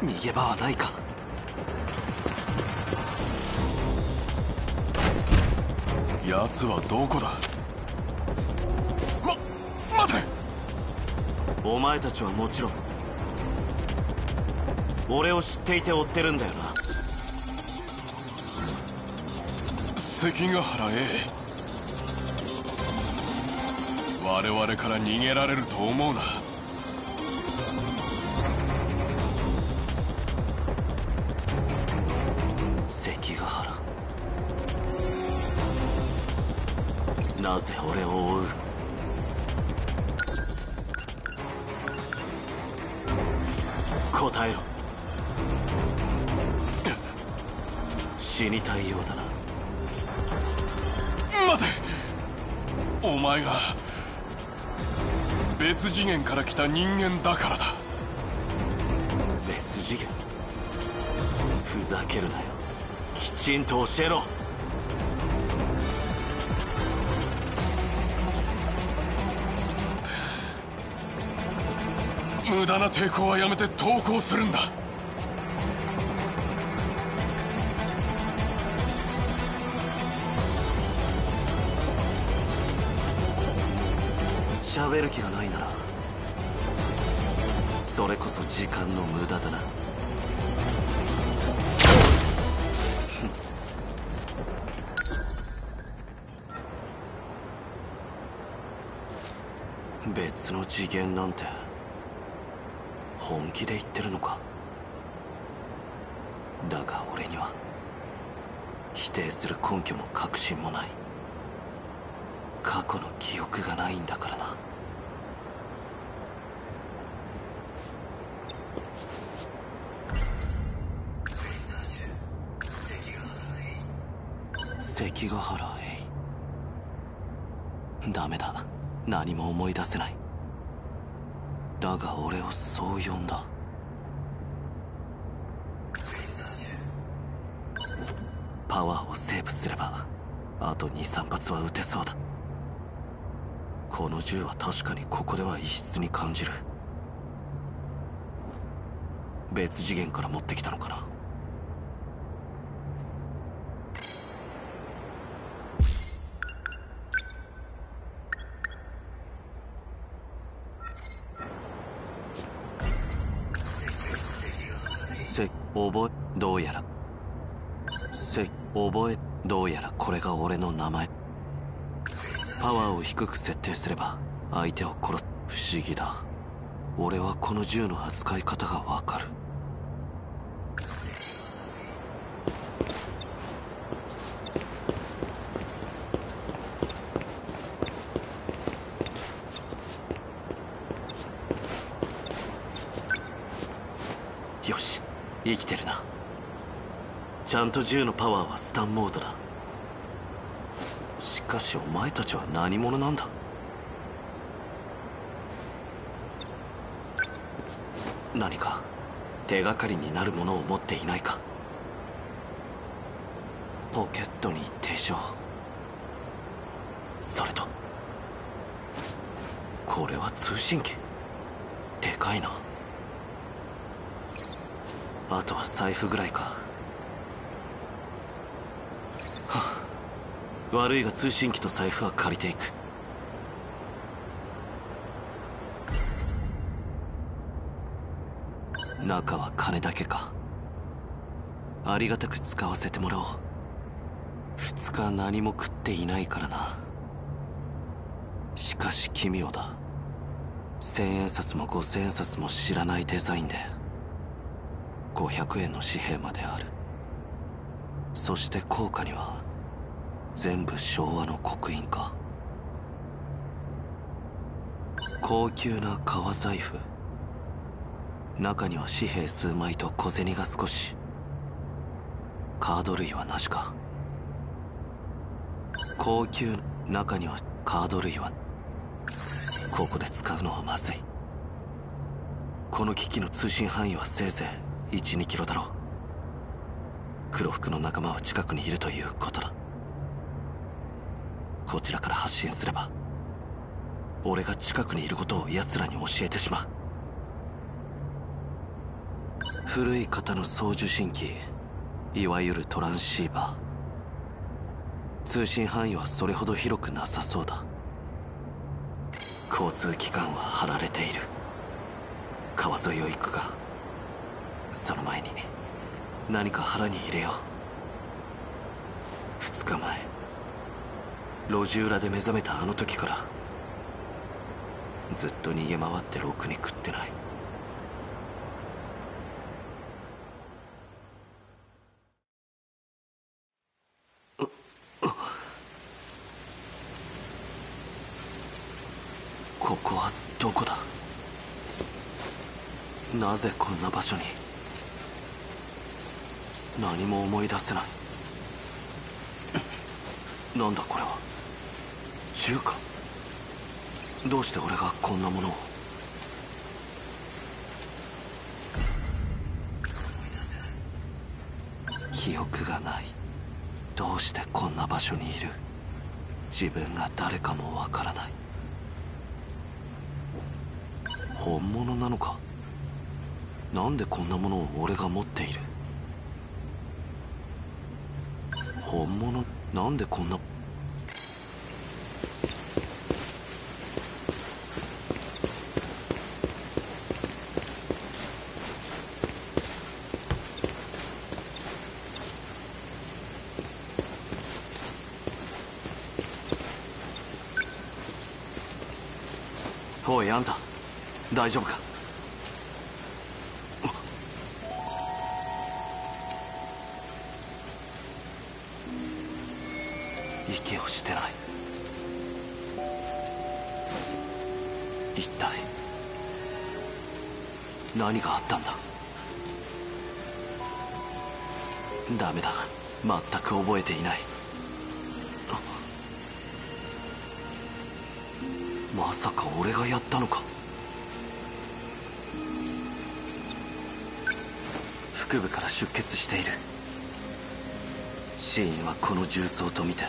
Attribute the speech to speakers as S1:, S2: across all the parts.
S1: 逃げ場はないか。
S2: 奴はどこだ。待て。
S1: お前たちはもちろん俺を知っていて追ってるんだよな。
S2: 関ヶ原 A、 我々から逃げられると思うな。
S1: 関ヶ原、なぜ俺を追う。答えろ。死にたいようだな。
S2: 待て。お前が別次元から来た人間だからだ。
S1: 別次元？ふざけるなよ。きちんと教えろ。
S2: 無駄な抵抗はやめて投降するんだ。
S1: 喋る気がないならそれこそ時間の無駄だな。別の次元なんて本気で言ってるのか。だが俺には否定する根拠も確信もない。過去の記憶がないんだからな。関ヶ原へダメだ。何も思い出せない。だが俺をそう呼んだ。パワーをセーブすればあと 2,3 発は撃てそうだ。この銃は確かにここでは異質に感じる。別次元から持ってきたのかな。どうやらどうやらこれが俺の名前。パワーを低く設定すれば相手を殺す。不思議だ。俺はこの銃の扱い方がわかる。よし、生きてるな。ちゃんと銃のパワーはスタンモードだ。しかしお前たちは何者なんだ。何か手がかりになるものを持っていないか。ポケットに手錠、それとこれは通信機。でかいな。あとは財布ぐらいか。悪いが通信機と財布は借りていく。中は金だけか。ありがたく使わせてもらおう。2日何も食っていないからな。しかし奇妙だ。1000円札も5000円札も知らないデザインで500円の紙幣まである。そして硬貨には全部昭和の刻印か。高級な革財布。中には紙幣数枚と小銭が少し。カード類はなしか。高級。中にはカード類は。ここで使うのはまずい。この機器の通信範囲はせいぜい 1,2 キロだろう。黒服の仲間は近くにいるということだ。こちらから発信すれば俺が近くにいることを奴らに教えてしまう。 古い型の送受信機、いわゆるトランシーバー。通信範囲はそれほど広くなさそうだ。交通機関は張られている。川沿いを行くが、その前に何か腹に入れよう。2日前、路地裏で目覚めたあの時からずっと逃げ回ってろくに食ってない。ここはどこだ？なぜこんな場所に？何も思い出せない。なんだこれは？銃か？どうして俺がこんなものを？記憶がない。どうしてこんな場所にいる？自分が誰かもわからない。本物なのか？なんでこんなものを俺が持っている？本物？なんでこんな…おいあんた、大丈夫か？息をしてない。一体何があったんだ？ダメだ、全く覚えていない。まさか俺がやったのか？腹部から出血している。死因はこの銃創と見て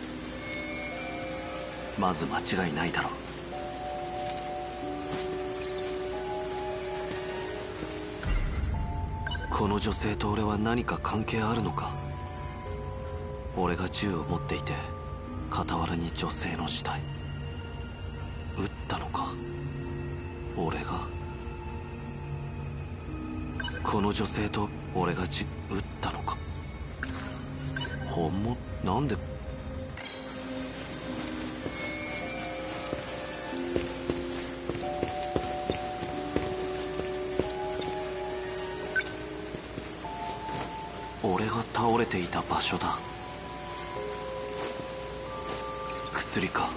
S1: まず間違いないだろう。この女性と俺は何か関係あるのか？俺が銃を持っていて傍らに女性の死体。撃ったのか？俺が。この女性と俺が撃ったのか？本物？なんで…俺が倒れていた場所だ。薬か。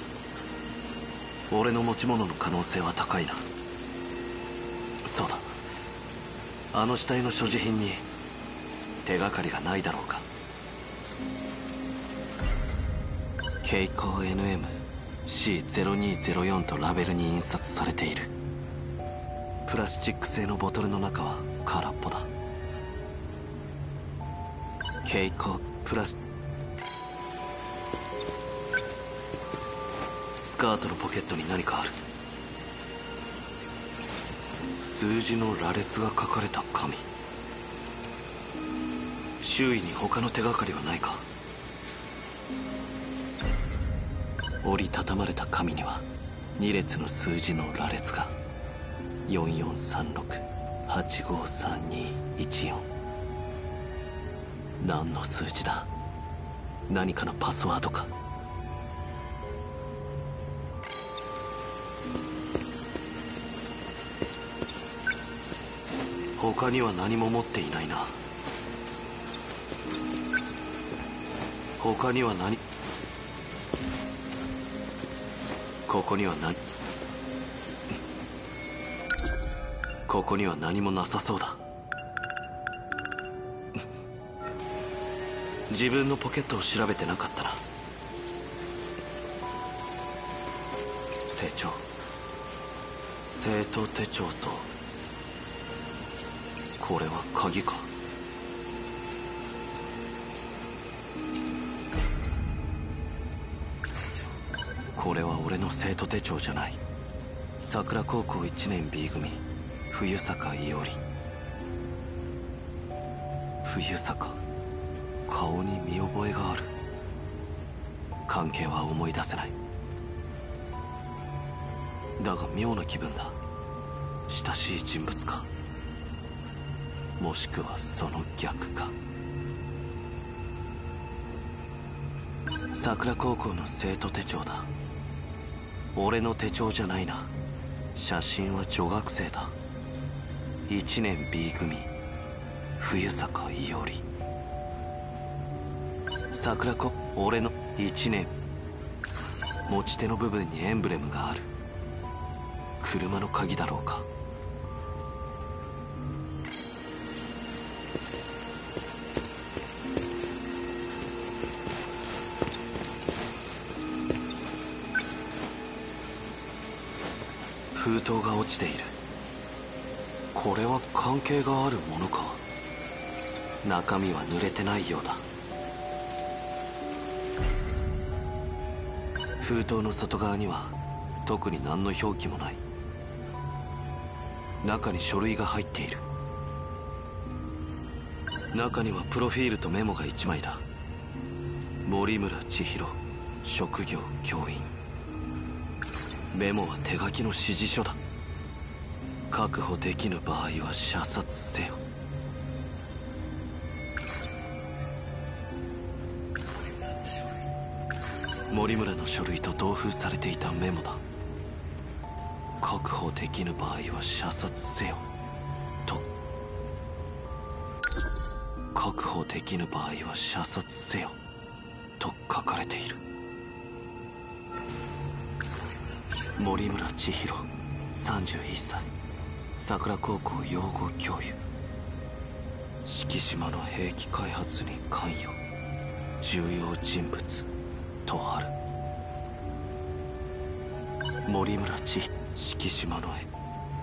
S1: 俺の持ち物の可能性は高いな。そうだ、あの死体の所持品に手がかりがないだろうか。蛍光 NMC0204 とラベルに印刷されている。プラスチック製のボトルの中は空っぽだ。蛍光プラス…スカートのポケットに何かある。数字の羅列が書かれた紙。周囲に他の手がかりはないか？折りたたまれた紙には2列の数字の羅列が。4436853214。何の数字だ？何かのパスワードか？他には何も持っていないな。他には何…ここには何…ここには何もなさそうだ。自分のポケットを調べてなかったな。手帳、生徒手帳と、これは鍵か。これは俺の生徒手帳じゃない。桜高校1年 B 組冬坂伊織。 冬坂、顔に見覚えがある。関係は思い出せない。だが妙な気分だ。親しい人物か、もしくはその逆か。桜高校の生徒手帳だ。俺の手帳じゃないな。写真は女学生だ。1年 B 組、冬坂伊織。桜子、俺の1年。持ち手の部分にエンブレムがある。車の鍵だろうか。封筒が落ちている。これは関係があるものか。中身は濡れてないようだ。封筒の外側には特に何の表記もない。中に書類が入っている。中にはプロフィールとメモが1枚だ。森村千尋、職業教員。メモは手書きの指示書だ。確保できぬ場合は射殺せよ。森村の書類と同封されていたメモだ。確保できぬ場合は射殺せよと。確保できぬ場合は射殺せよと書かれている。森村千尋、31歳、桜高校養護教諭。敷島の兵器開発に関与、重要人物とある。森村千尋、敷島の絵。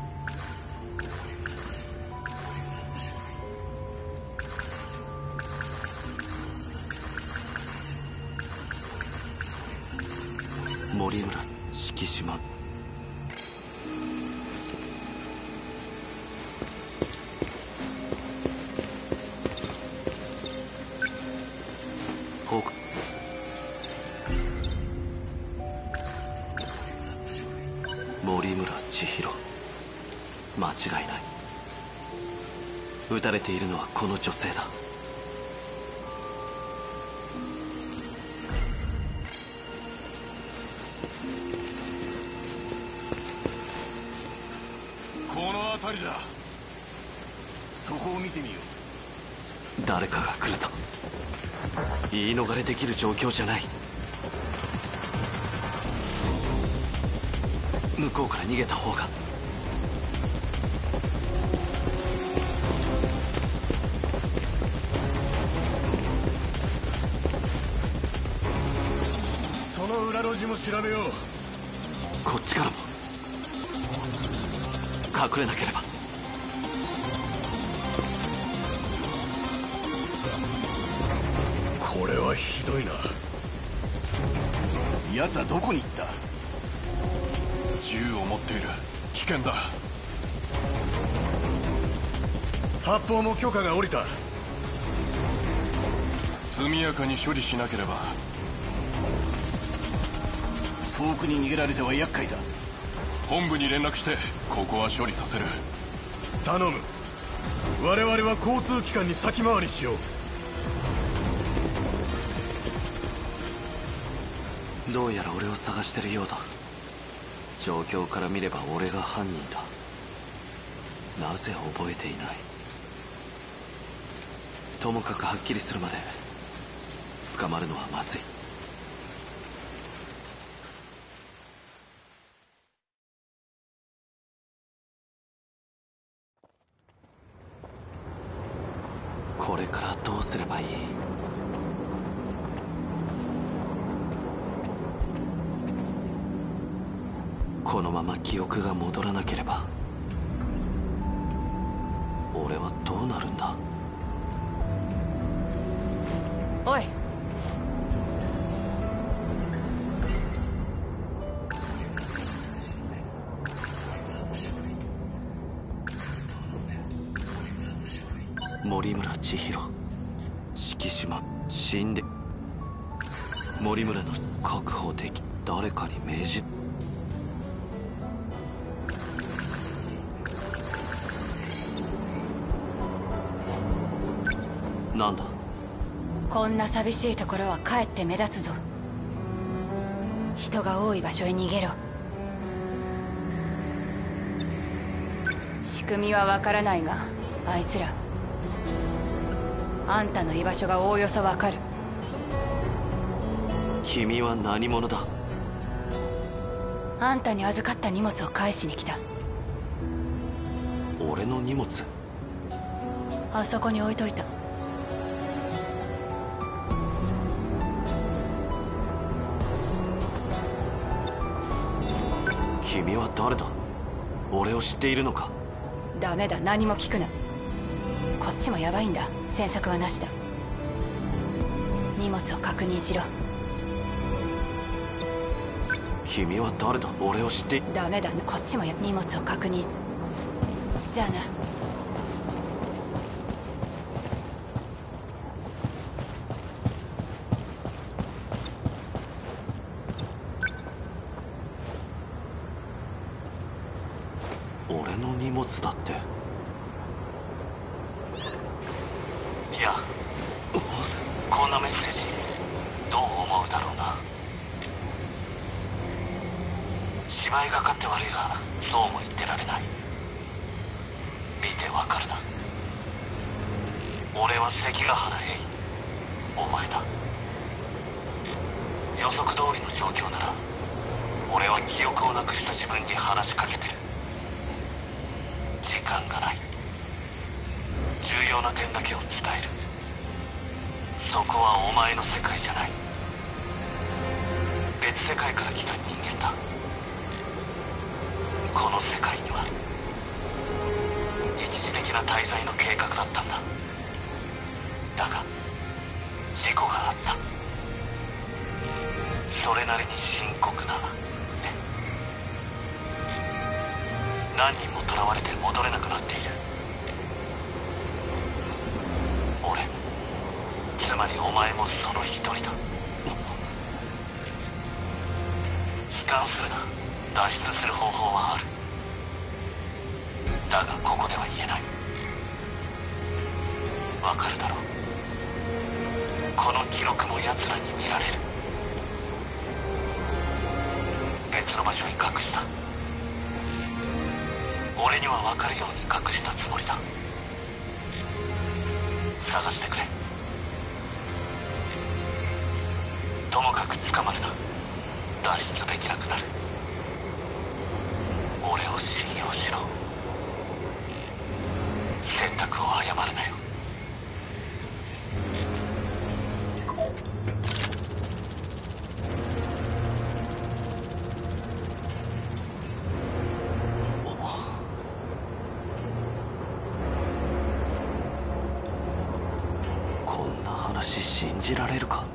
S1: 森村敷島。森村千尋、間違いない。撃たれているのはこの女性だ。
S2: この辺りだ。そこを見てみよ
S1: う。誰かが来るぞ。言い逃れできる状況じゃない。向こうから逃げた方が。
S2: その裏路地も調べよう。
S1: こっちからも隠れなければ。
S2: これはひどいな。奴はどこに行った？銃を持っている。危険だ。発砲も許可が下りた。速やかに処理しなければ。遠くに逃げられては厄介だ。本部に連絡してここは処理させる。頼む。我々は交通機関に先回りしよ
S1: う。どうやら俺を探してるようだ。状況から見れば俺が犯人だ。なぜ覚えていない。ともかくはっきりするまで捕まるのはまずい。これからどうすればいい。このまま記憶が戻らなければ俺はどうなるんだ。
S3: おい。
S1: 森村千尋、 敷島死んで森村の確保でき誰かに命じなんだ。
S3: こんな寂しいところはかえって目立つぞ。人が多い場所へ逃げろ。仕組みはわからないがあいつらあんたの居場所がおおよそわかる。
S1: 君は何者だ。
S3: あんたに預かった荷物を返しに来た。
S1: 俺の荷物？
S3: あそこに置いといた。
S1: 君は誰だ。俺を知っているのか。
S3: ダメだ、何も聞くな。こっちもヤバいんだ。詮索はなしだ。荷物を確認しろ。
S1: 君は誰だ。俺を知って
S3: ダメだ、こっちも荷物を確認。じゃあな。
S1: 俺の荷物だって。いや、こんなメッセージどう思うだろうな。芝居がかって悪いがそうも言ってられない。見てわかるな。俺は関ヶ原エイ、お前だ。予測通りの状況なら俺は記憶をなくした自分に話しかけてる。時間がない。重要な点だけを伝える。そこはお前の世界じゃない。別世界から来た人間だ。この世界には一時的な滞在の計画だったんだ。だが事故があった。それなりに深刻なね。何人も囚われて戻れなくなっている。俺、つまりお前もその一人だ。悲観するな。脱出する方法はある。だがここでは言えない。わかるだろう。この記録も奴らに見られる。別の場所に隠した。俺には分かるように隠したつもりだ。探してくれ。ともかく捕まるな。脱出できなくなる。俺を信用しろ。選択を誤るなよ。こんな話信じられるか。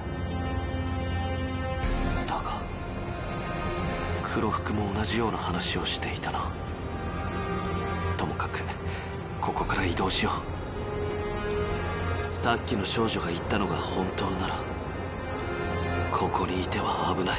S1: だが黒服も同じような話をしていたな。ともかくここから移動しよう。さっきの少女が言ったのが本当ならここにいては危ない。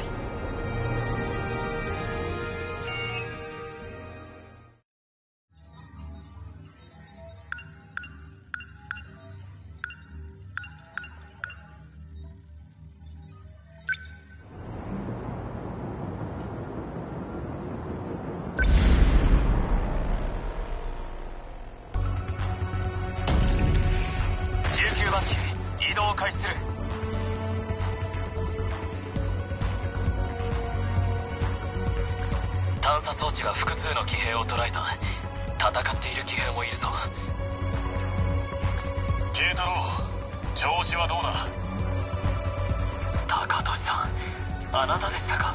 S4: 移動を開始する。探査装置が複数の騎兵を捉えた。戦っている騎兵もいるぞ。慶太郎、調子はどうだ。高俊さん、あなたでしたか。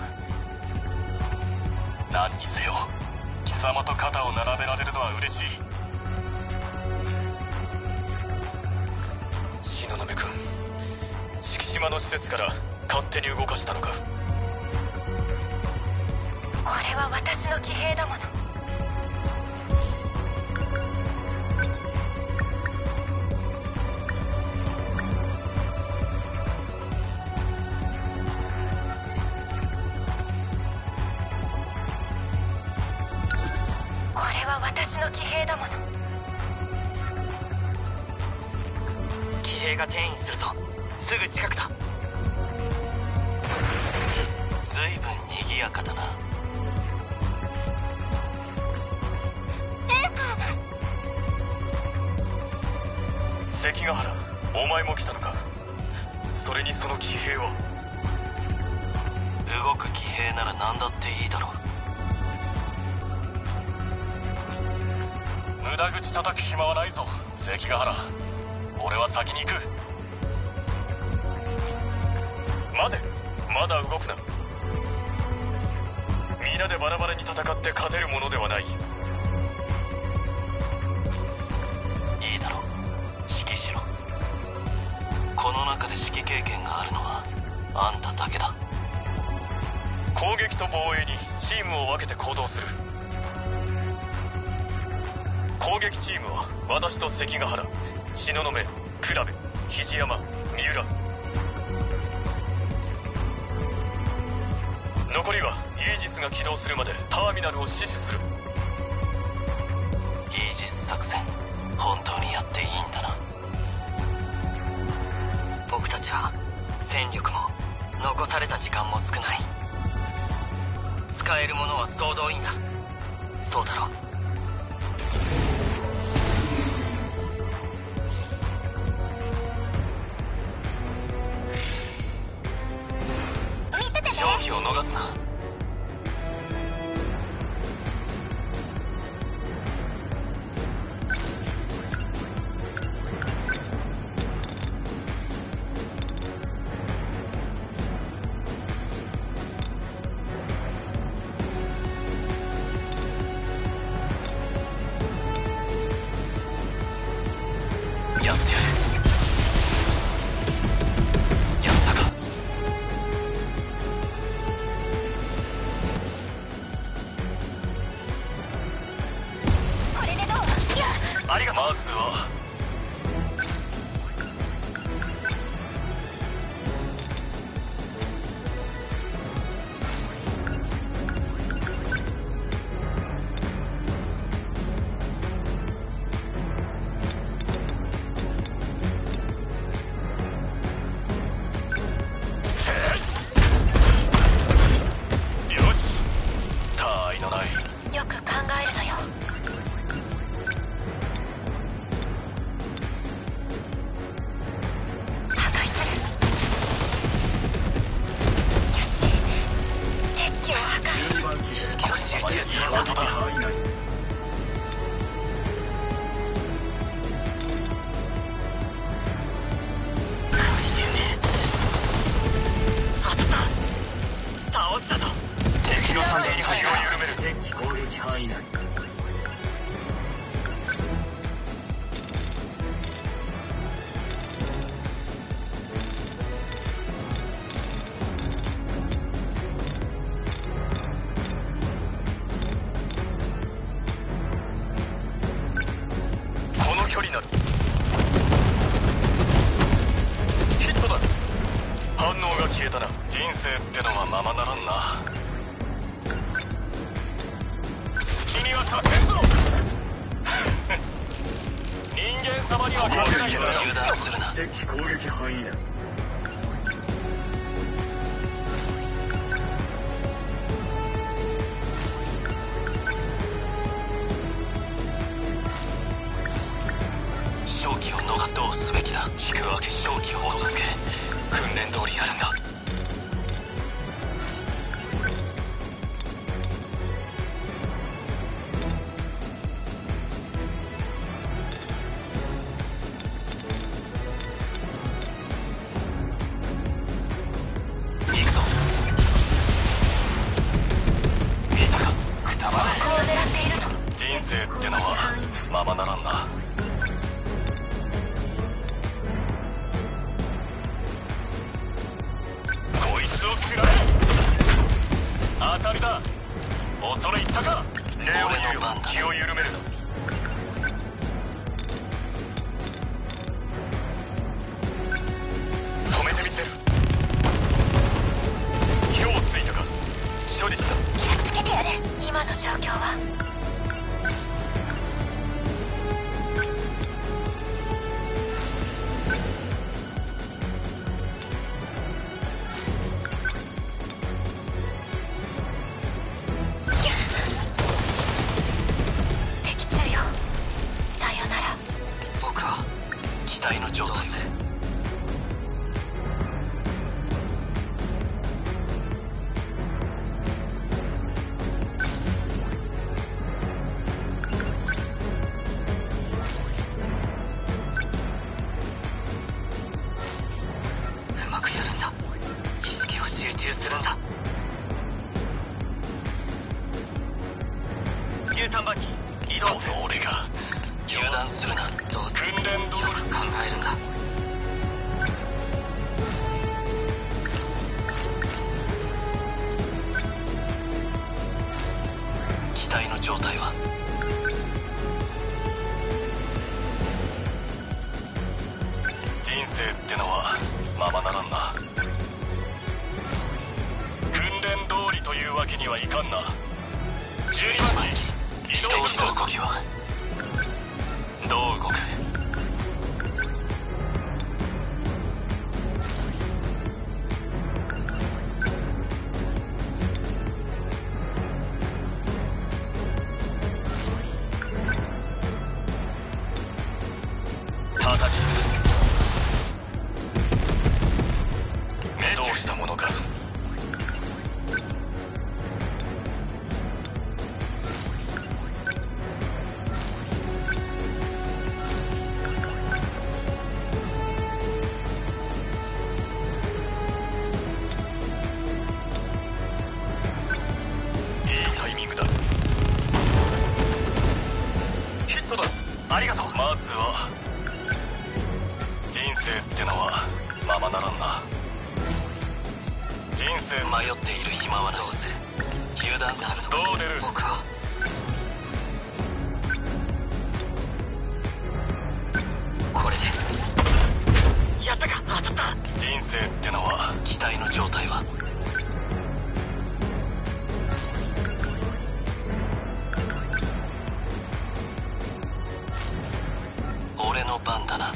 S4: 何にせよ貴様と肩を並べられるのは嬉しい。東雲君、敷島の施設から勝手に動かしたのか。
S3: これは私の騎兵だもの。
S4: 兵が転移するぞ。すぐ近くだ。
S1: 随分賑やかだな。
S2: 関ヶ原、お前も来たのか。それにその騎兵は。
S1: 動く騎兵なら何だっていいだろ
S2: う。無駄口叩く暇はないぞ関ヶ原。俺は先に行く。待て、まだ動くな。皆でバラバラに戦って勝てるものではない。
S1: いいだろう、指揮しろ。この中で指揮経験があるのはあんただけだ。
S2: 攻撃と防衛にチームを分けて行動する。攻撃チームは私と関ヶ原、東雲、倉部、肘山、三浦。残りはイージスが起動するまでターミナルを死守する。
S1: イージス作戦、本当にやっていいんだな。
S4: 僕たちは戦力も残された時間も少ない。使えるものは総動員だ。そうだろう。
S1: 勝機を逃すな。やってやる。やったか。
S3: これでどう？
S2: ありがとう。まずは
S3: よく考えるのよ。破壊する。よし、鉄器を破壊。
S2: 意識を集中することだ。
S4: 当てた。倒したぞ。
S2: 敵の3撃を緩める。敵攻撃範囲内。この距離なる。ヒットだ。反応が消えたな。人生ってのはままならんな。君は勝てんぞ人間様には勝てないんだよ。
S1: 油断するな。
S2: 敵攻撃範囲内。
S1: 勝機を逃す。どうすべきだ。引くわけ。勝機を落ち着け。訓練通りやるんだ。行くぞ。見たか。くたばれ。
S3: ここを狙っているの。
S2: 人生ってのはままならんな。こいつを食らえ。当たりだ。恐れ入ったか。礼を言うよ。気を緩めるな。止めてみせる。火をついたか。処理した。
S3: 気をつけてやる。今の状況は。
S1: 体の状態。
S4: うまくやるんだ。意識を集中するんだ。13番機移動する。
S1: この俺が油断するな。
S4: どうする。
S1: 訓練通り
S4: よく考えるんだ。
S1: 機体の状態は。人生ってのはままならんな。訓練通りというわけにはいかんな。12番機移動する。動きはどう動く。叩き潰す。どうしたものか。いいタイミングだ。ヒットだ。ありがとう。まずは人生ってのはままならんな。人生迷っている暇はない。どうせ油断する。どう出る。
S4: 僕はこれでやったか。当たった。
S1: 人生ってのは機体の状態は。俺の番だな。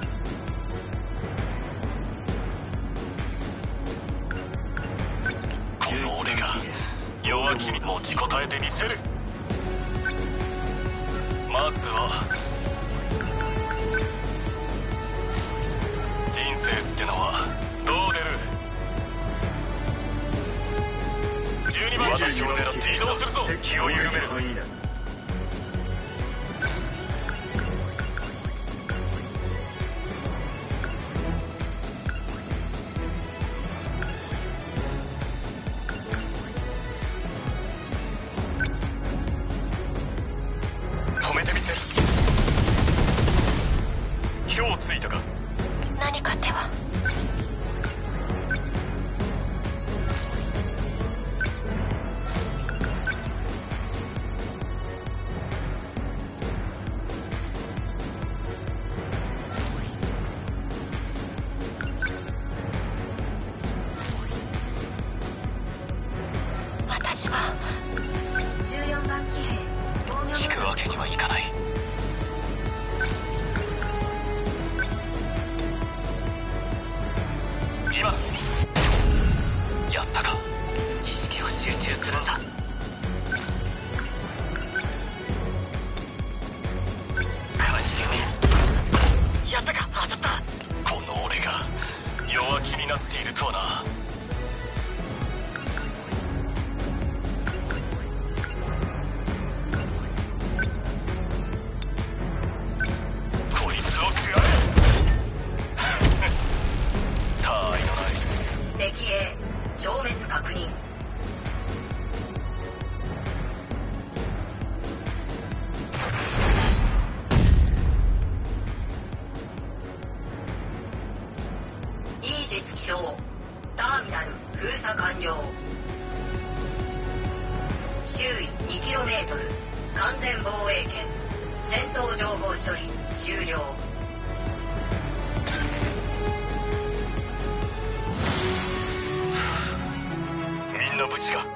S1: この俺が弱気に持ちこたえてみせる。まずは人生ってのはどう出る。12番機を狙って移動するぞ。気を緩める。止めてみせる。火をついたか。
S3: 何かっては。私は14番機兵。
S1: 引くわけにはいかない。今やったか。
S4: 意識を集中するんだ。
S1: 回収。
S4: やったか。当たった。
S1: この俺が弱気になっているとはな。こいつを食らえ。他愛のない
S4: 敵兵消滅確認。イージス起動。ターミナル封鎖完了。周囲 2km 完全防衛圏。戦闘情報処理終了。
S1: みんな無事か。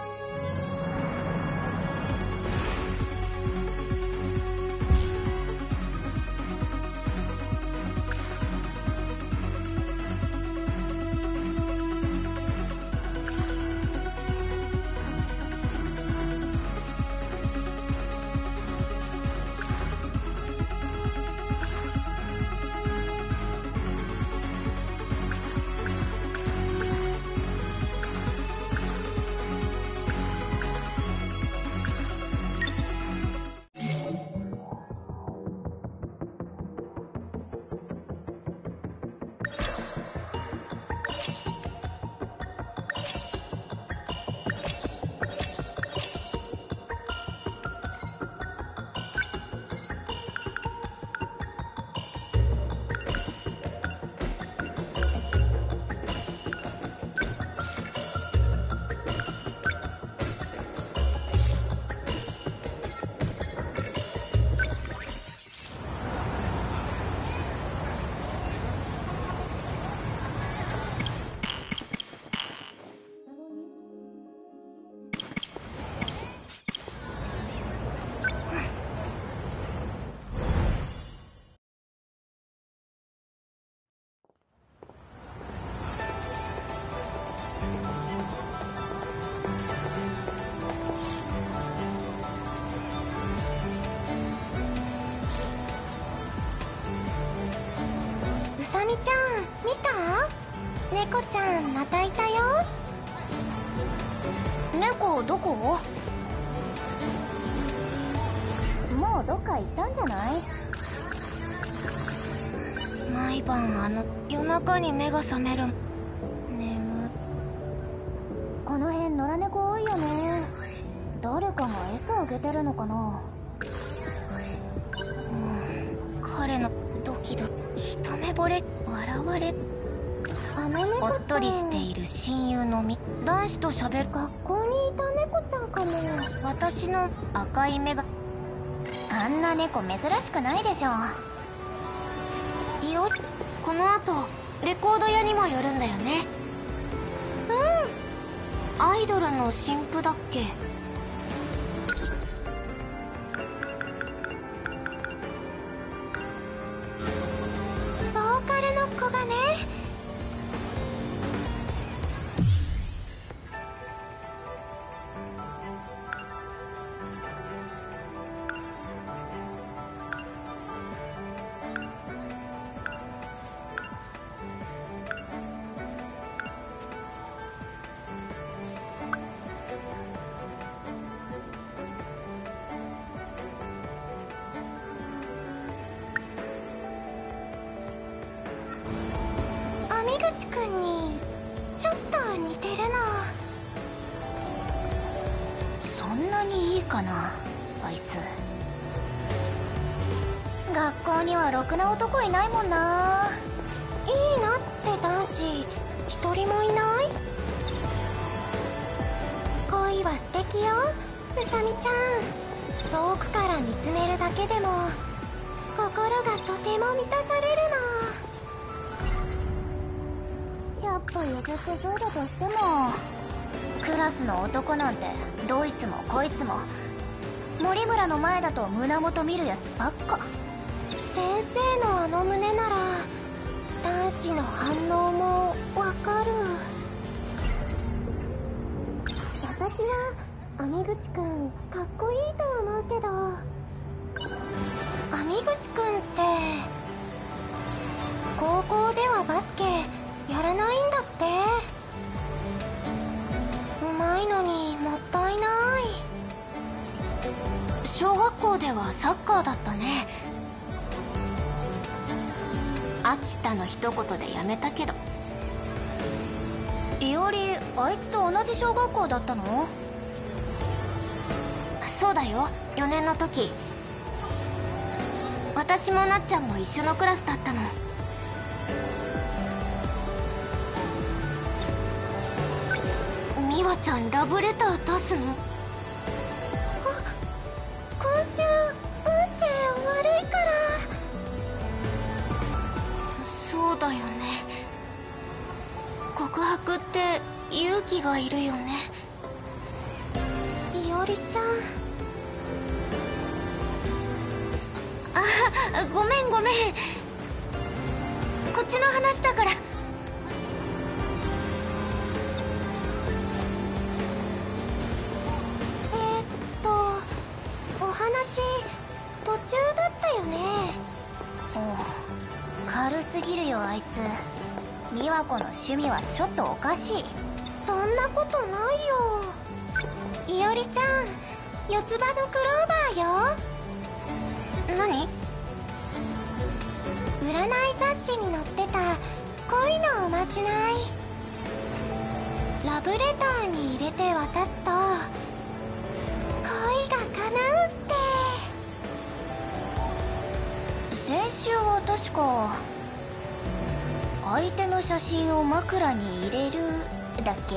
S5: さみちゃん見た？猫ちゃんまたいたよ。
S6: 猫どこ？もうどっか行ったんじゃない？
S5: 毎晩夜中に目が覚める。
S6: この辺野良猫多いよね。誰かが餌あげてるのかな。
S5: 彼のドキドキ、一目惚れ、笑われ、おっとりしている親友の男子と喋る。
S6: 学校にいた猫ちゃんかも。
S5: 私の赤い目が。
S6: あんな猫珍しくないでしょ。
S5: この後レコード屋にも寄るんだよね。アイドルの新婦だっけ？ボーカルの子がね。網口くんにちょっと似てるの。
S6: そんなにいいかなあいつ。
S5: 学校にはろくな男いないもんな。いいなって男子一人もいない。恋は素敵よ、うさみちゃん。遠くから見つめるだけでも心がとても満たされるの。
S6: やっぱ譲ってそうだとしても、クラスの男なんてどいつもこいつも森村の前だと胸元見るやつばっか。
S5: 先生のあの胸なら男子の反応もわかる。私は網口くんかっこいいと思うけど。網口くんって高校ではバスケやらないんだって。うまいのにもったいない。小学校ではサッカーだったね。秋田の一言でやめたけど。
S6: いおりあいつと同じ小学校だったの？
S5: そうだよ、4年の時。私もなっちゃんも一緒のクラスだったの。美和ちゃんラブレター出すの？今週運勢悪いから。そうだよね。告白って勇気がいるよね。いおりちゃん。あ、ごめんごめん。こっちの話だから。お話途中だったよね。
S6: 軽すぎるよあいつ。美和子の趣味はちょっとおかしい。
S5: そんなことないよ。いおりちゃん、四つ葉のクローバーよ。何？占い雑誌に載ってた恋のおまじない。ラブレターに入れて渡すと恋が叶うって。
S6: 先週は確か相手の写真を枕に入れるだっけ？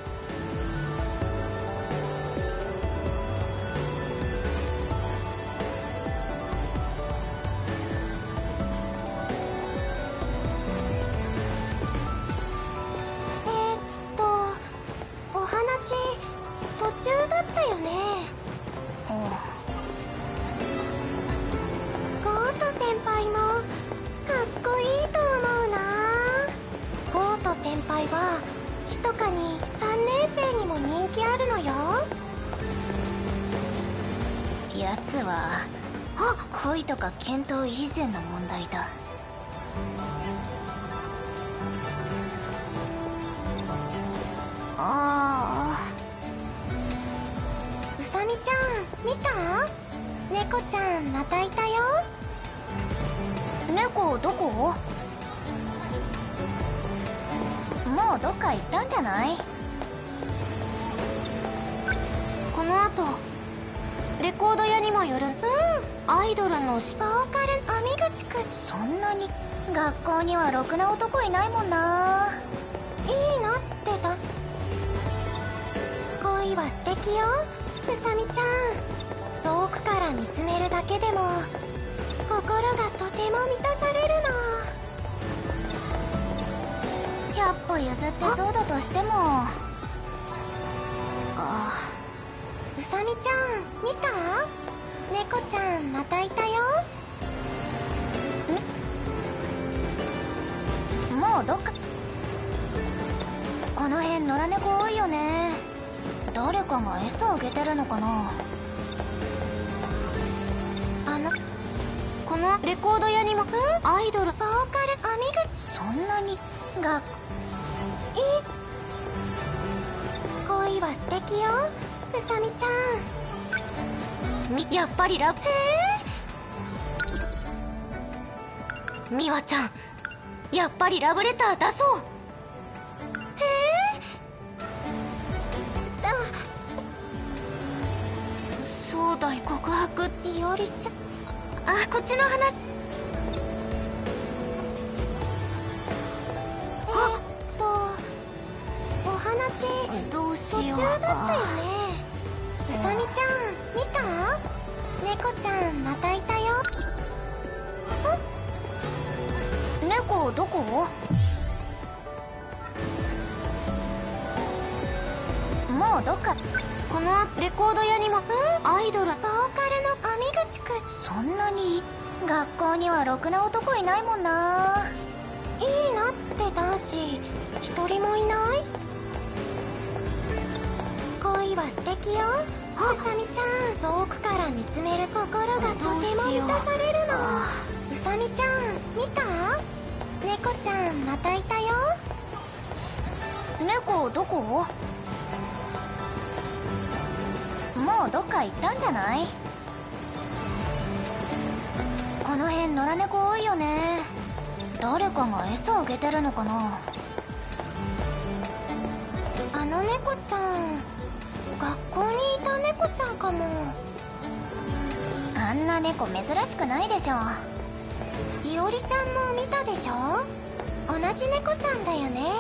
S5: お話途中だったよね。ゴート先輩もかっこいいと思うな。ゴート先輩は密かに3年生にも人気あるのよ。
S6: やつは恋とか検討以前の問題だ。
S5: うさみちゃん見た？猫ちゃんまたいたよ。
S6: 猫どこ？もうどっか行ったんじゃない？この後レコード屋にもよる。アイドルの
S5: ボーカル網口くん。
S6: そんなに学校にはろくな男いないもんな。
S5: いいなってた。恋は素敵ようさみちゃん。遠くから見つめるだけでも心がとても満たされるの。
S6: 100歩譲ってそうだとしても。
S5: うさみちゃん見た？猫ちゃんまたいたよ。
S6: もうどっか。この辺野良猫多いよね。誰かが餌あげてるのかな。このレコード屋にもアイドル。
S5: ボーカル網口。
S6: そんなに
S5: 恋は素敵ようさみちゃん。
S6: やっぱりラブ。ミワちゃん、やっぱりラブレター出そう。そうだよ、告白。
S5: いおりちゃん。
S6: こっちの話。
S5: お話
S6: どうしよう。
S5: 途中だったよね。うさみちゃん見た？猫ちゃんまたいたよ。
S6: 猫どこ？もうどっか。このレコード屋にもアイドル。
S5: ボーカルの網口くん。
S6: そんなに学校にはろくな男いないもんな。
S5: いいなって男子一人もいない？恋は素敵ようさみちゃん。遠くから見つめる心がとても満たされるの。うさみちゃん見た？猫ちゃんまたいたよ。
S6: 猫どこ？もうどっか行ったんじゃない？この辺野良猫多いよね。誰かが餌あげてるのかな。
S5: あの猫ちゃん学校にいた猫ちゃんかも。
S6: あんな猫珍しくないでしょ。
S5: いおりちゃんも見たでしょ？同じ猫ちゃんだよね。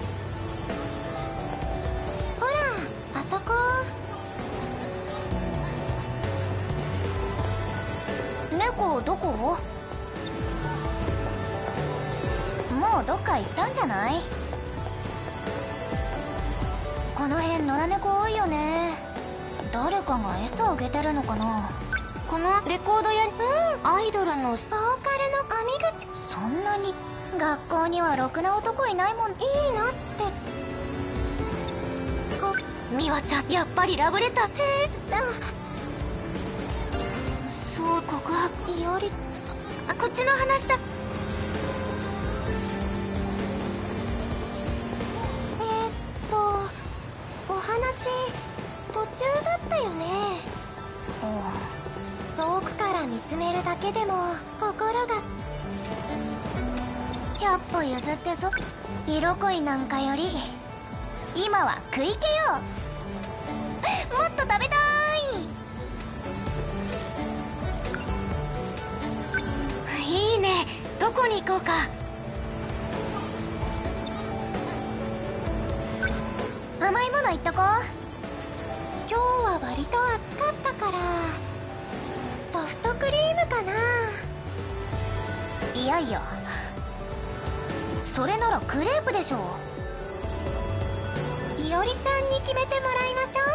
S5: ほらあそこ。
S6: 猫どこ？もうどっか行ったんじゃない？この辺野良猫多いよね。誰かが餌あげてるのかな。このレコード屋にアイドルの
S5: ボーカルの網口。
S6: そんなに学校にはろくな男いないもん。いい
S5: なって
S6: ミワちゃん、やっぱりラブレター。そう、告白。
S5: いおり。
S6: こっちの話だ。
S5: お話途中だったよね。遠くから見つめるだけでも心が。
S6: 100歩譲ってぞ。色恋なんかより今は食い気よ。もっと食べたい。いいね。どこに行こうか。甘いもの行っとこう。
S5: 今日は割と暑かったからソフトクリームかな。
S6: いやいや、それならクレープでしょ。
S5: いおりちゃんに決めてもらいましょ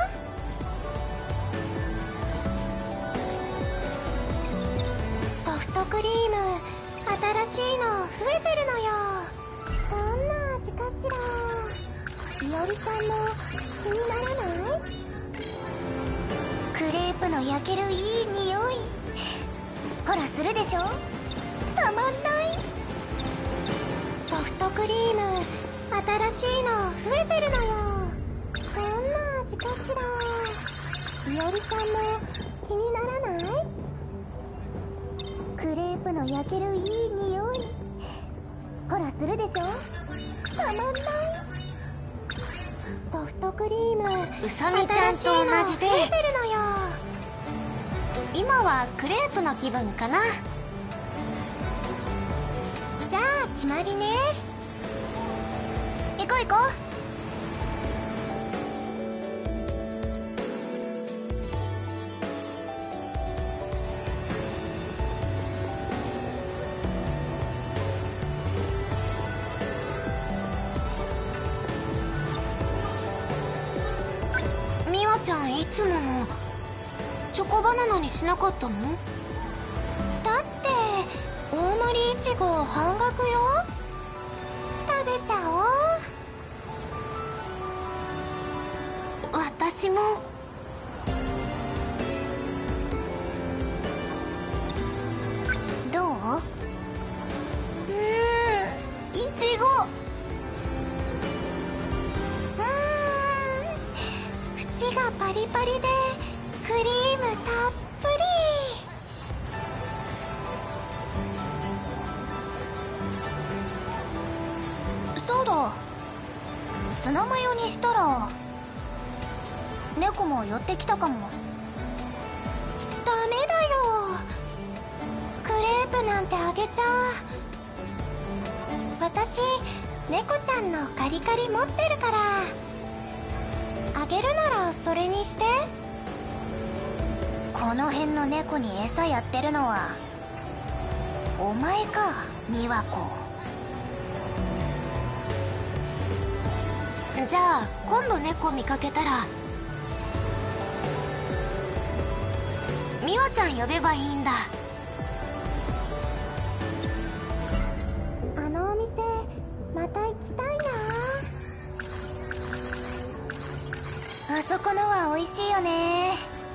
S5: う。ソフトクリーム新しいの増えてるのよ。どんな味かしら。いおりさんも気にならない？
S6: クレープの焼けるいい匂い、ほらするでしょ。たまんない。
S5: ソフトククリーム、新しいの増えてるのよ。どんな味かしら。いおりちゃんも気にならない？クレープの焼けるいい匂い、ほらするでしょ。たまんない。ソフトクリーム、
S6: うさみちゃんと同じで、
S5: 新しいの増えてるのよ。
S6: 今はクレープの気分かな。
S5: じゃあ決まりね。
S6: 行こう行こう。みわちゃんいつものチョコバナナにしなかったの？
S5: だって大盛りいちご半額よ。食べちゃおう。
S6: 私も。どう？いちご。
S5: 縁がパリパリでクリームたっぷ
S6: り。そうだ、ツナマヨにしたら猫も寄ってきたかも。
S5: ダメだよ、クレープなんてあげちゃ。私猫ちゃんのカリカリ持ってるから、あげるならそれにして。
S6: この辺の猫に餌やってるのはお前か、美和子。じゃあ今度猫見かけたら美和ちゃん呼べばいいんだ。
S5: あのお店また行きたいな。
S6: あそこのは美味しいよね。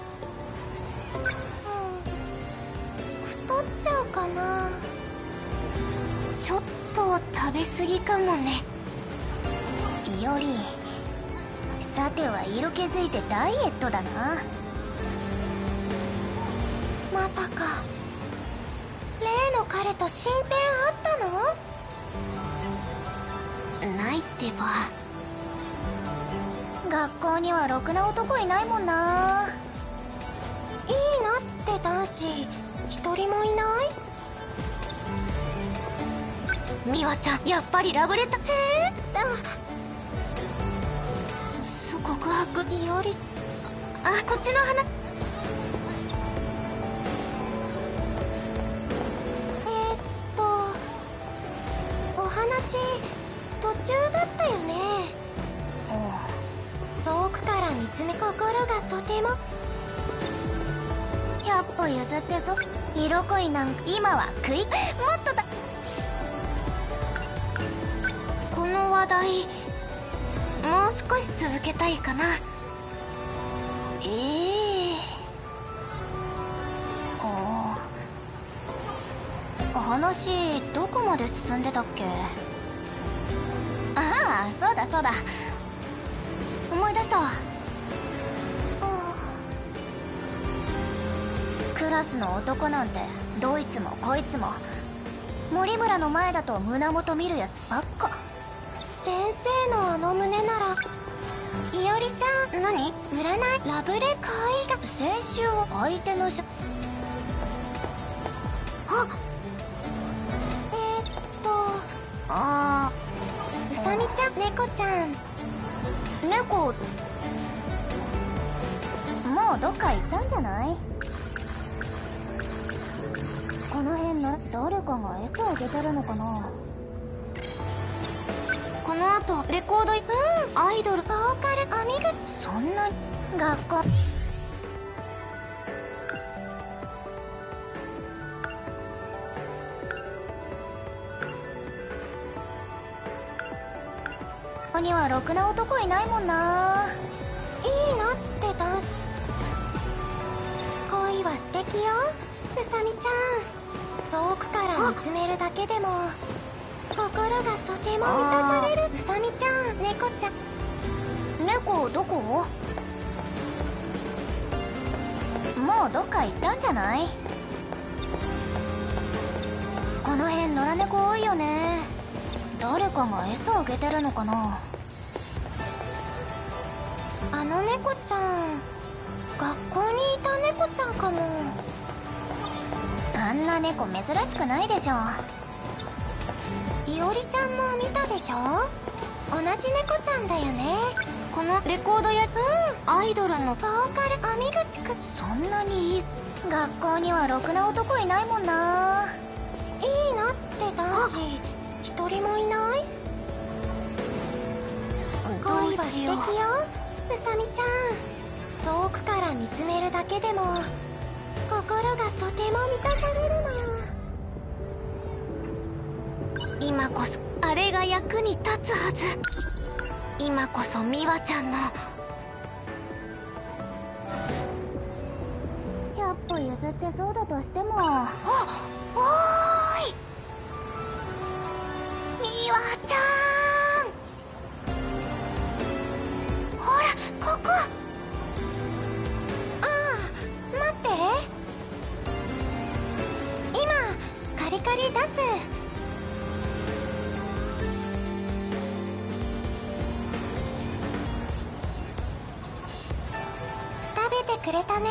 S5: 太っちゃうかな。
S6: ちょっと食べ過ぎかもね。いおり、さては色気づいてダイエットだな。
S5: まさか例の彼と進展あったの？
S6: ないってば。学校にはろくな男いないもんな。
S5: いいなって男子一人もいない？
S6: 美和ちゃんやっぱりラブレター。告白。
S5: いおり、
S6: あ、こっちの花。
S5: お話途中だったよね。遠くから見つめ心がとても。
S6: 100歩譲ってぞ。色恋なんか今は食い。もっとだ。この話題もう少し続けたいかな。話どこまで進んでたっけ？ああ、そうだそうだ、思い出した。クラスの男なんてどいつもこいつも森村の前だと胸元見るやつばっか。
S5: 先生のあの胸なら。いおりちゃん、
S6: 何？
S5: 占いラブレ可愛が。
S6: 先週は相手の
S5: うさみちゃん、猫ちゃん。
S6: 猫もうどっか行ったんじゃない？この辺の誰かが餌あげてるのかな。この後レコード、アイドル、
S5: ボーカル、アミグ。
S6: そんな学校。ここにはろくな男いないもんな。
S5: いいなって男子。恋は素敵よ、うさみちゃん。遠くから見つめるだけでも心がとても満たされる。うさみちゃん、猫ちゃん。
S6: 猫どこ？もうどっか行ったんじゃない？この辺野良猫多いよね。誰かが餌あげてるのかな。
S5: あの猫ちゃん、学校にいた猫ちゃんかも。
S6: あんな猫珍しくないでしょ。
S5: いおりちゃんも見たでしょ。同じ猫ちゃんだよね。
S6: このレコードやアイドルの
S5: ボーカル網口くん。
S6: そんなにいい？学校にはろくな男いないもんな。
S5: いいなって男子一人もいない。
S6: どう
S5: 恋は素敵よ、
S6: しよう。
S5: うさみちゃん。遠くから見つめるだけでも心がとても満たされるのよ。
S6: 今こそあれが役に立つはず。今こそ美和ちゃんの100歩譲ってそうだとしても。おーい美和ちゃん、ほらここ。
S5: ああ、待って。今カリカリ出す。食べてくれたね。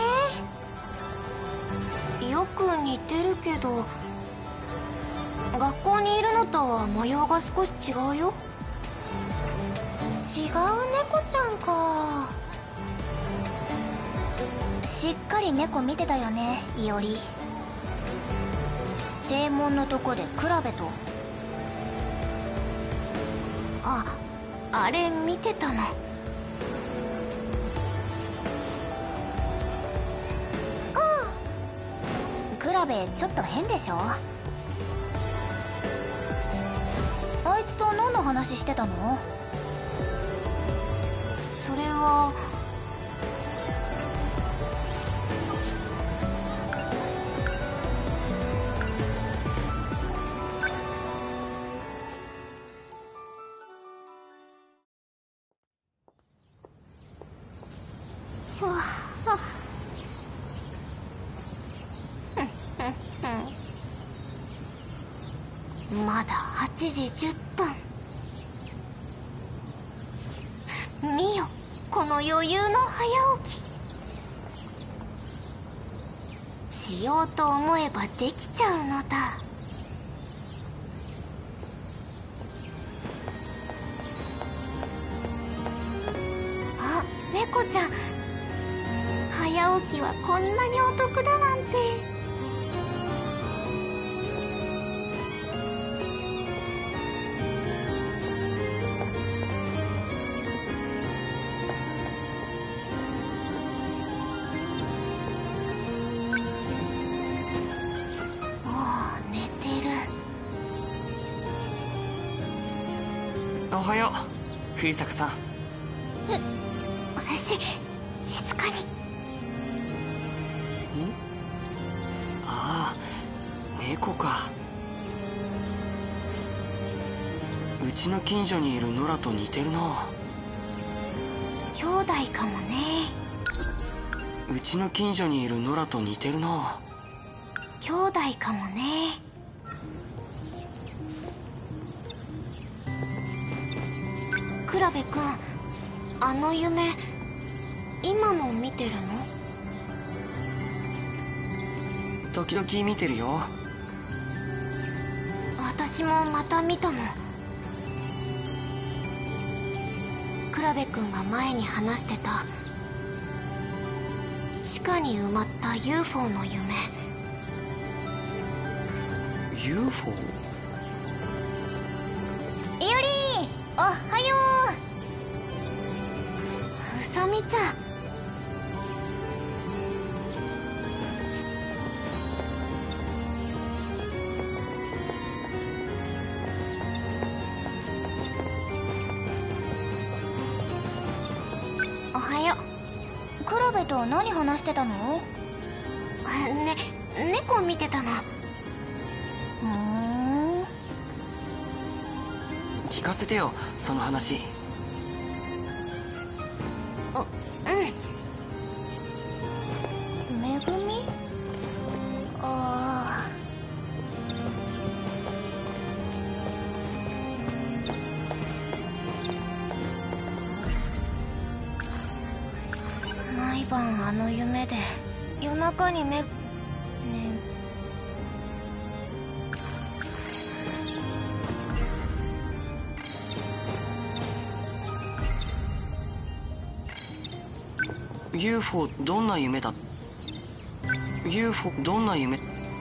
S6: よく似てるけど学校にいるのとは模様が少し違うよ。
S5: 違う猫ちゃんか。
S6: しっかり猫見てたよね、いおり。正門のとこでクラベと。あれ見てたの。クラベちょっと変でしょ。あいつと何の話してたの？それはまだ8時10分。見よ、この余裕の早起き。しようと思えばできちゃうのだ。あ、猫ちゃん。早起きはこんなにお得だなんて。
S4: おはよう、冬坂さん。
S6: 静かに。
S4: ああ、猫か。うちの近所にいるノラと似てるな。
S6: 兄弟かもね。
S4: うちの近所にいるノラと似てるな。
S6: 兄弟かもね。クラベ君、あの夢今も見てるの？
S4: 時々見てるよ。
S6: 私もまた見たの。クラベ君が前に話してた地下に埋まった UFO の夢。
S4: UFO？
S6: いおり、おはよう。うさみちゃん。おはよう。クラベと何話してたの？猫見てたの。
S4: 聞かせてよ、その話。
S6: めぐみ？ああ。毎晩あの夢で夜中にね。
S4: UFO どんな夢だ。 UFO どんな夢。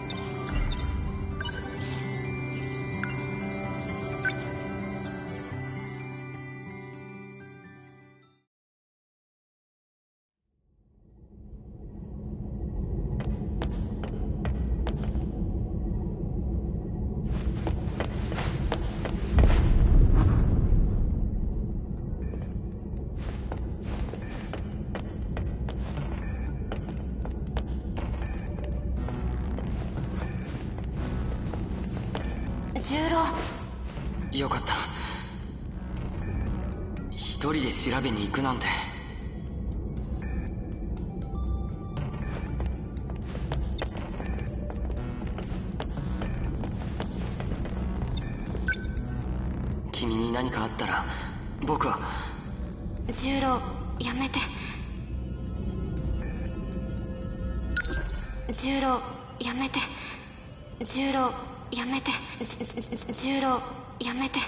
S6: 重郎。
S4: よかった。一人で調べに行くなんて。君に何かあったら僕は。
S6: 重郎、やめて。重郎、やめて。重郎、やめて。重郎、やめて。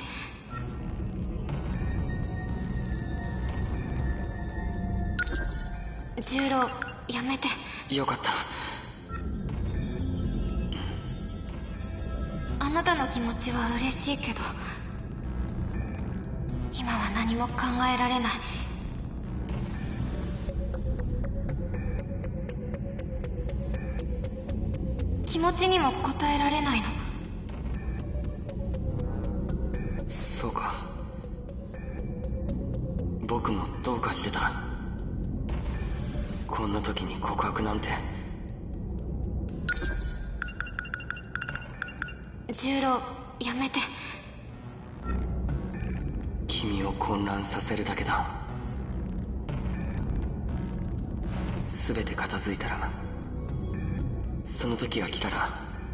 S6: 重郎、やめて。
S4: よかった。
S6: あなたの気持ちは嬉しいけど、今は何も考えられない。気持ちにも応えられないの。
S4: そうか。僕もどうかしてた。こんな時に告白なんて。
S6: 重郎、やめて。
S4: 君を混乱させるだけだ。全て片付いたら、その時が来たら。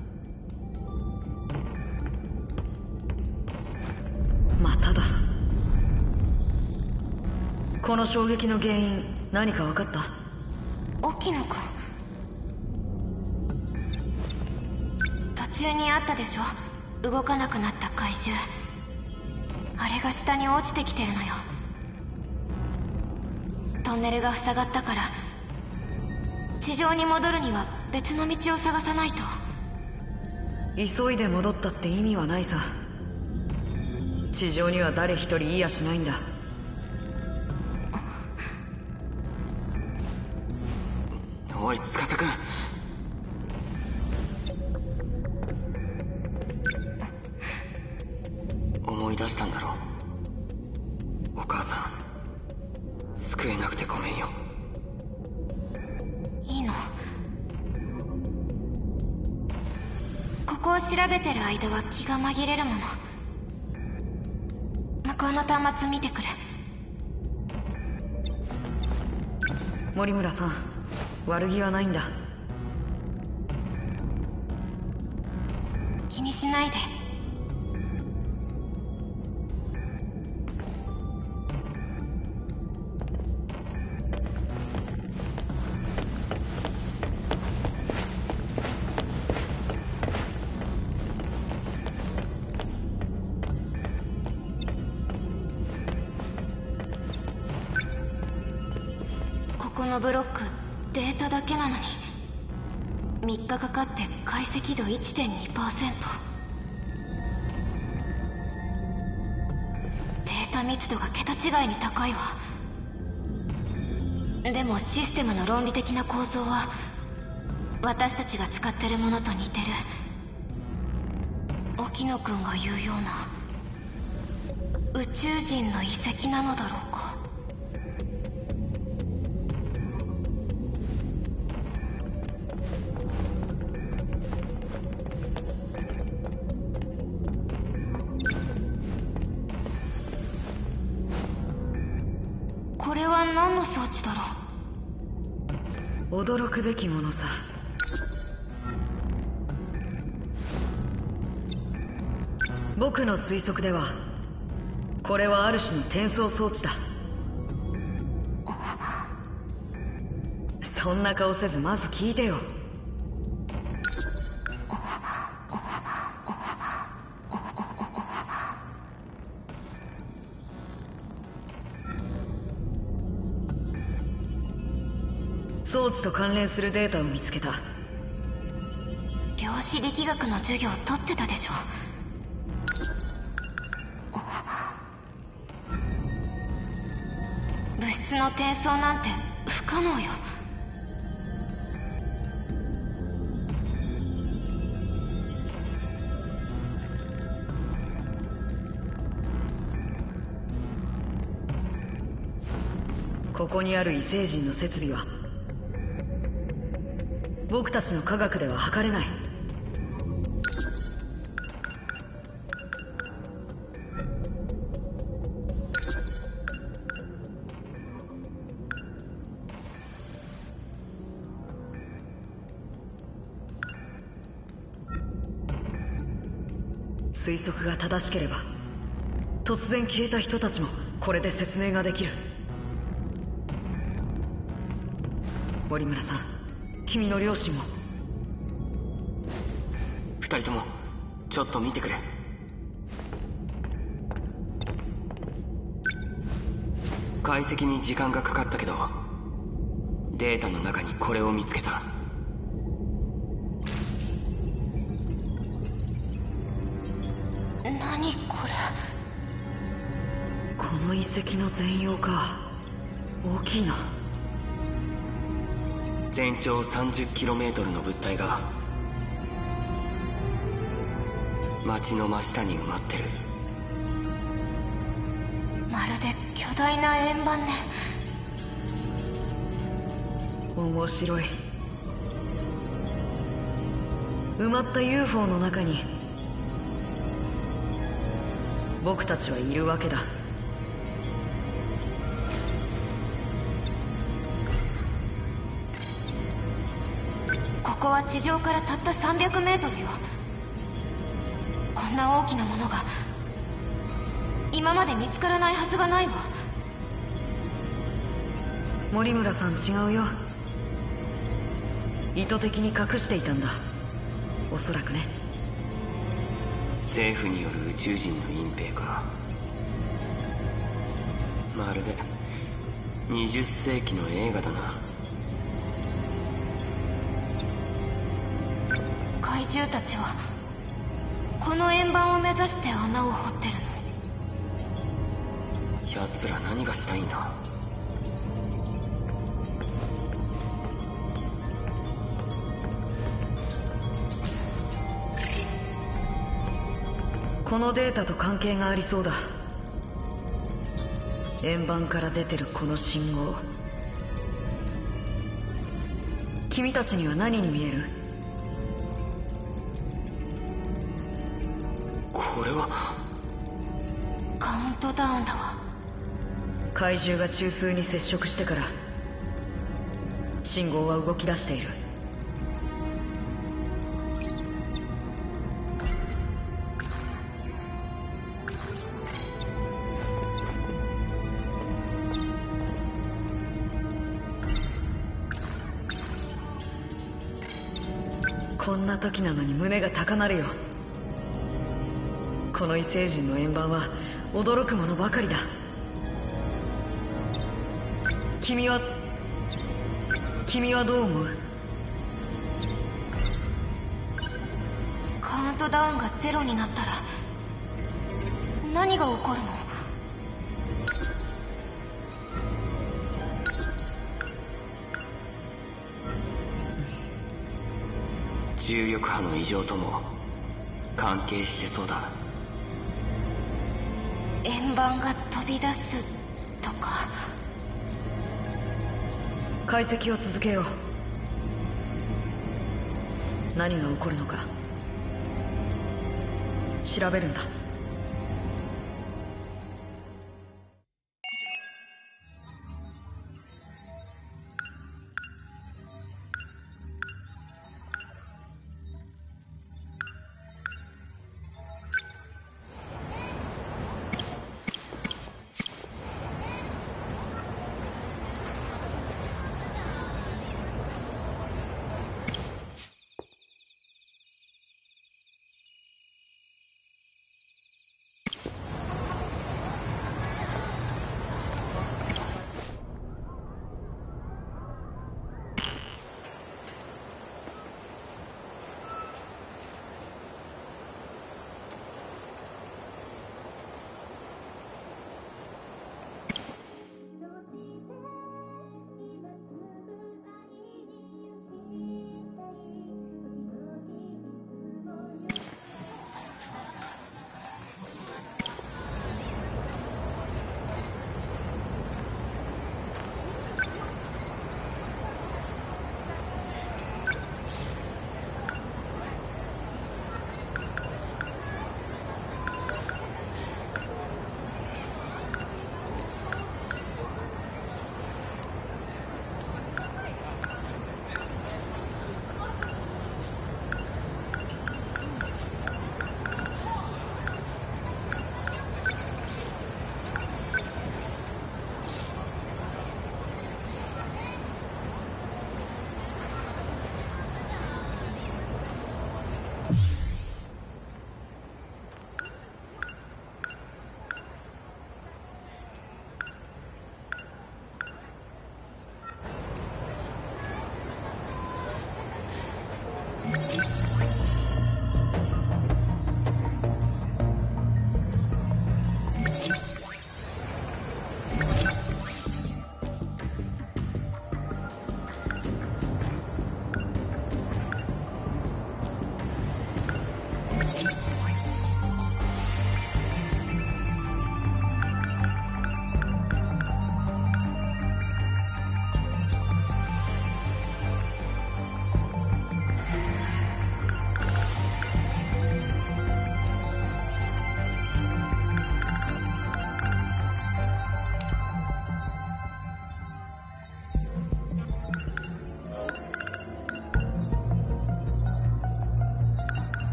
S7: まただ。この衝撃の原因何か分かった？
S6: 沖野くん、途中にあったでしょ、動かなくなった怪獣。あれが下に落ちてきてるのよ。トンネルが塞がったから、地上に戻るには別の道を探さないと。
S7: 急いで戻ったって意味はないさ。地上には誰一人いやしないんだ。
S4: おい、司君。思い出したんだろう。お母さん救えなくてごめんよ。
S6: いいの。ここを調べてる間は気が紛れるもの。向こうの端末見てくる。
S7: 森村さん、悪気はないんだ。
S6: 気にしないで。このブロックデータだけなのに3日かかって解析度 1.2%。 データ密度が桁違いに高いわ。でもシステムの論理的な構造は私たちが使ってるものと似てる。沖野くんが言うような宇宙人の遺跡なのだろうか。 の装置だろう。
S7: 驚くべきものさ。僕の推測ではこれはある種の転送装置だ。そんな顔せずまず聞いてよ。装置と関連するデータを見つけた。
S6: 量子力学の授業を取ってたでしょ。物質の転送なんて不可能よ。
S7: ここにある異星人の設備は僕たちの科学では測れない。推測が正しければ突然消えた人たちもこれで説明ができる。森村さん、君の両親も。
S4: 二人ともちょっと見てくれ。解析に時間がかかったけどデータの中にこれを見つけた。
S6: 何これ。
S7: この遺跡の全容か。大きいな。
S4: 全長 30km の物体が街の真下に埋まってる。
S6: まるで巨大な円盤ね。
S7: 面白い。埋まった UFO の中に僕たちはいるわけだ。
S6: ここは地上からたった300メートルよ。こんな大きなものが今まで見つからないはずがないわ。
S7: 森村さん、違うよ。意図的に隠していたんだ、おそらくね。
S4: 政府による宇宙人の隠蔽か。まるで20世紀の映画だな。
S6: 怪獣たちはこの円盤を目指して穴を掘ってるの。
S4: 奴ら何がしたいんだ。
S7: このデータと関係がありそうだ。円盤から出てるこの信号、君たちには何に見える？
S4: これは
S6: カウントダウンだわ。
S7: 怪獣が中枢に接触してから信号は動き出している。こんな時なのに胸が高鳴るよ。この異星人の円盤は驚くものばかりだ。君はどう思う？
S6: カウントダウンがゼロになったら何が起こるの？
S4: 重力波の異常とも関係してそうだ。
S6: 円盤が飛び出すとか。
S7: 解析を続けよう。何が起こるのか調べるんだ。